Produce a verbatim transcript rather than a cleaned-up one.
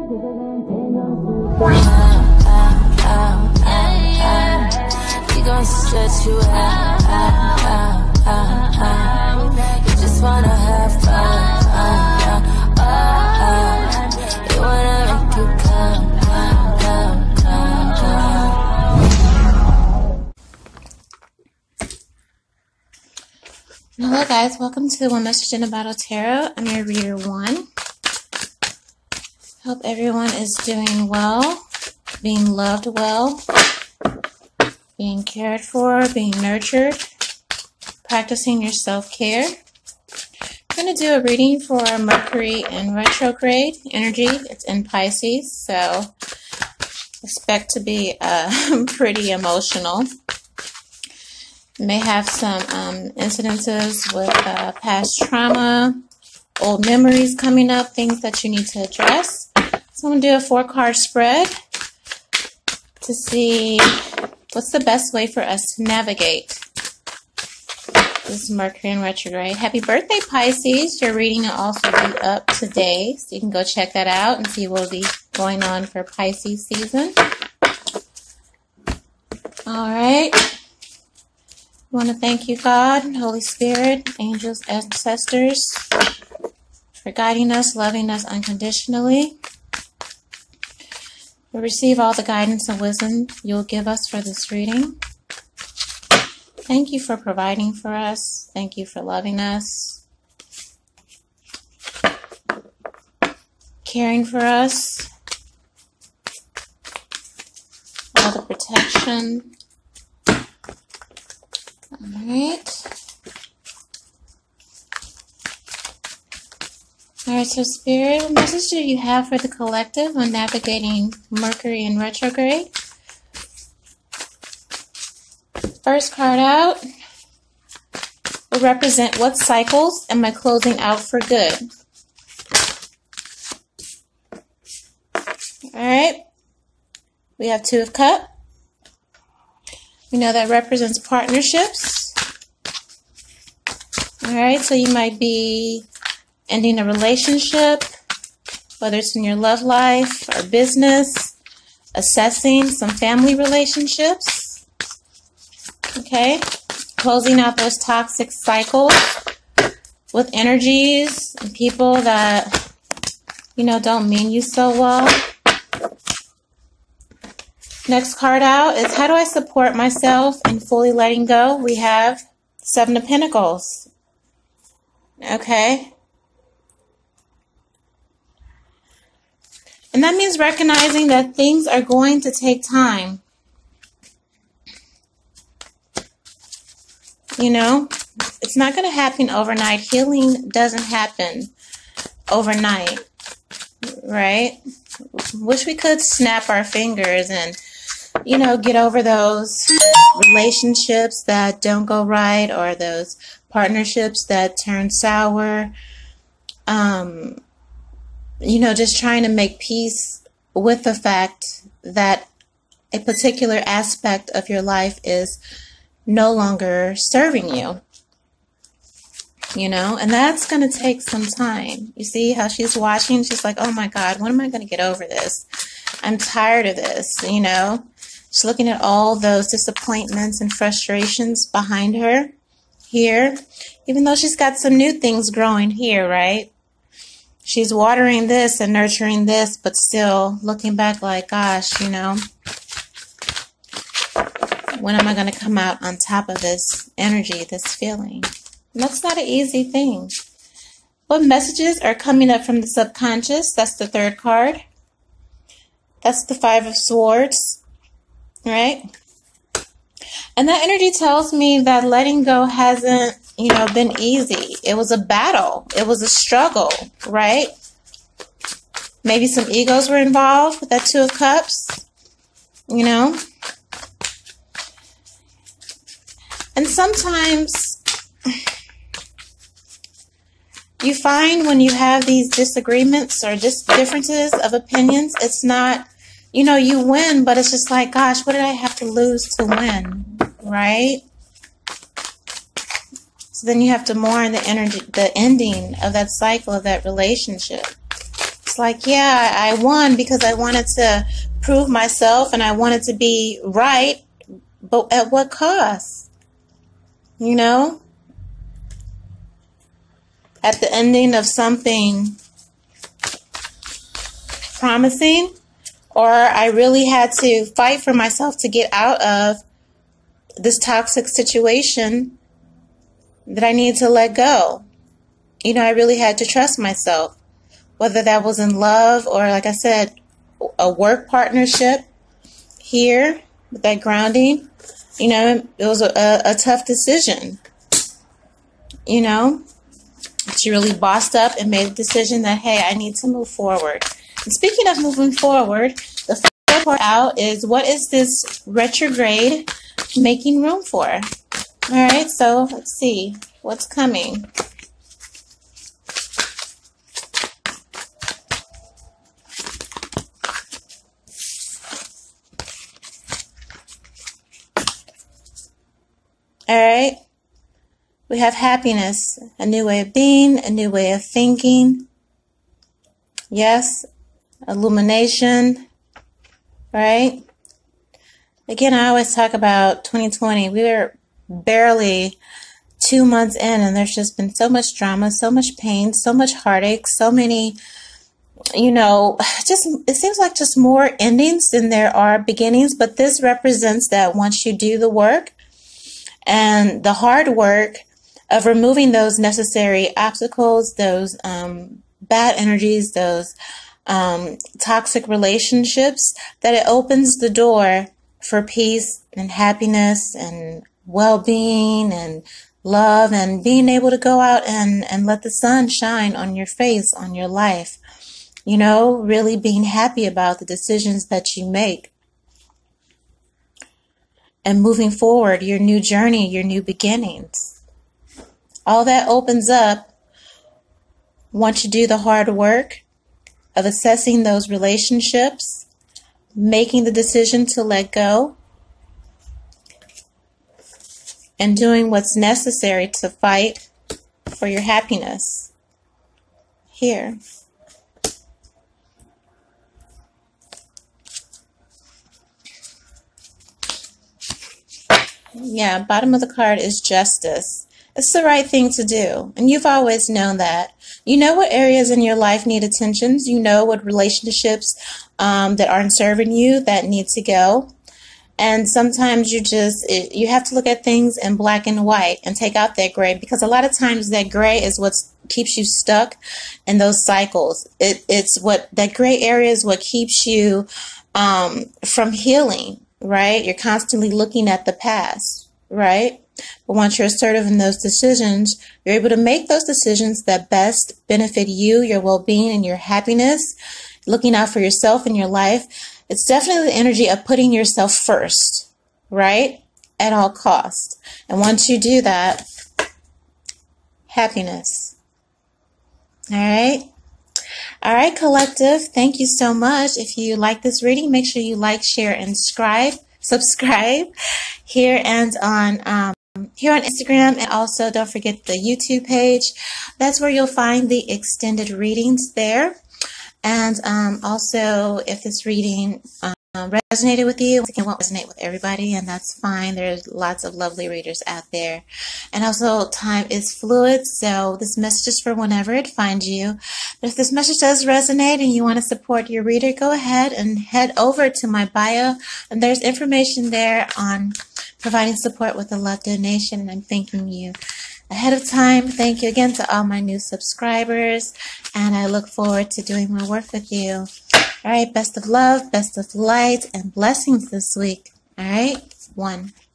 We gon' stretch you out, out, out, out, out. You just wanna have fun, uh, uh, uh, uh. You wanna make you come, come, come, come, come. Hello guys, welcome to One Message in a Bottle Tarot. I'm your reader one. Hope everyone is doing well, being loved well, being cared for, being nurtured, practicing your self-care. I'm going to do a reading for Mercury in retrograde energy. It's in Pisces, so expect to be uh, pretty emotional. You may have some um, incidences with uh, past trauma, old memories coming up, things that you need to address. So I'm going to do a four-card spread to see what's the best way for us to navigate this Mercury in retrograde. Happy birthday, Pisces. Your reading will also be up today, so you can go check that out and see what will be going on for Pisces season. All right. I want to thank you, God, Holy Spirit, angels, ancestors, for guiding us, loving us unconditionally. We receive all the guidance and wisdom you'll give us for this reading. Thank you for providing for us. Thank you for loving us, caring for us, all the protection. All right. All right, so Spirit, what message do you have for the collective on navigating Mercury in retrograde? First card out will represent what cycles am I closing out for good? All right, we have Two of Cups. We know that represents partnerships. All right, so you might be ending a relationship, whether it's in your love life or business, assessing some family relationships, okay? Closing out those toxic cycles with energies and people that, you know, don't mean you so well. Next card out is how do I support myself in fully letting go? We have Seven of Pentacles, okay? And that means recognizing that things are going to take time. You know, it's not going to happen overnight. Healing doesn't happen overnight, right? Wish we could snap our fingers and, you know, get over those relationships that don't go right or those partnerships that turn sour. Um... You know, just trying to make peace with the fact that a particular aspect of your life is no longer serving you. You know, and that's going to take some time. You see how she's watching? She's like, oh my God, when am I going to get over this? I'm tired of this, you know. She's looking at all those disappointments and frustrations behind her here, even though she's got some new things growing here, right? She's watering this and nurturing this, but still looking back like, gosh, you know, when am I going to come out on top of this energy, this feeling? And that's not an easy thing. What messages are coming up from the subconscious? That's the third card. That's the Five of Swords, right? And that energy tells me that letting go hasn't, you know, been easy. It was a battle. It was a struggle, right? Maybe some egos were involved with that Two of Cups, you know? And sometimes you find when you have these disagreements or just differences of opinions, it's not, you know, you win, but it's just like, gosh, what did I have to lose to win, right? So then you have to mourn the energy, the ending of that cycle of that relationship. It's like, yeah, I won because I wanted to prove myself and I wanted to be right, but at what cost? You know? At the ending of something promising, or I really had to fight for myself to get out of this toxic situation that I need to let go. You know, I really had to trust myself, whether that was in love or, like I said, a work partnership here with that grounding. You know, it was a, a, a tough decision, you know. She really bossed up and made a decision that, hey, I need to move forward. And speaking of moving forward, the first part out is, what is this retrograde making room for? All right, so let's see what's coming. All right. We have happiness, a new way of being, a new way of thinking. Yes, illumination, right? Again, I always talk about twenty twenty. We were barely two months in, and there's just been so much drama, so much pain, so much heartache, so many, you know, just, it seems like just more endings than there are beginnings. But this represents that once you do the work and the hard work of removing those necessary obstacles, those um, bad energies, those um, toxic relationships, that it opens the door for peace and happiness and well-being and love, and being able to go out and, and let the sun shine on your face, on your life. You know, really being happy about the decisions that you make. And moving forward, your new journey, your new beginnings. All that opens up once you do the hard work of assessing those relationships, making the decision to let go, and doing what's necessary to fight for your happiness. Here. Yeah, bottom of the card is justice. It's the right thing to do, and you've always known that. You know what areas in your life need attentions. You know what relationships um, that aren't serving you that need to go. And sometimes you just, it, you have to look at things in black and white and take out that gray, because a lot of times that gray is what keeps you stuck in those cycles. It, it's what, that gray area is what keeps you um, from healing, right? You're constantly looking at the past, right? But once you're assertive in those decisions, you're able to make those decisions that best benefit you, your well-being, and your happiness, looking out for yourself and your life. It's definitely the energy of putting yourself first, right? At all costs. And once you do that, happiness. All right? All right, collective. Thank you so much. If you like this reading, make sure you like, share, and subscribe. Subscribe here and on um, here on Instagram, and also don't forget the YouTube page. That's where you'll find the extended readings there. And um, also, if this reading um, resonated with you, it won't resonate with everybody, and that's fine. There's lots of lovely readers out there. And also, time is fluid, so this message is for whenever it finds you. But if this message does resonate and you want to support your reader, go ahead and head over to my bio, and there's information there on providing support with a love donation, and I'm thanking you ahead of time. Thank you again to all my new subscribers, and I look forward to doing more work with you. All right, best of love, best of light, and blessings this week. All right, one.